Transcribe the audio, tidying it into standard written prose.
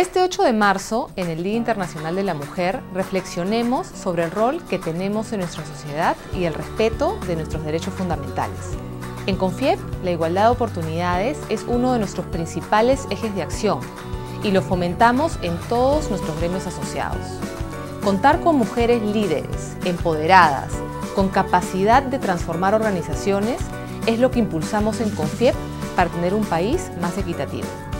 Este 8 de marzo, en el Día Internacional de la Mujer, reflexionemos sobre el rol que tenemos en nuestra sociedad y el respeto de nuestros derechos fundamentales. En CONFIEP, la igualdad de oportunidades es uno de nuestros principales ejes de acción y lo fomentamos en todos nuestros gremios asociados. Contar con mujeres líderes, empoderadas, con capacidad de transformar organizaciones, es lo que impulsamos en CONFIEP para tener un país más equitativo.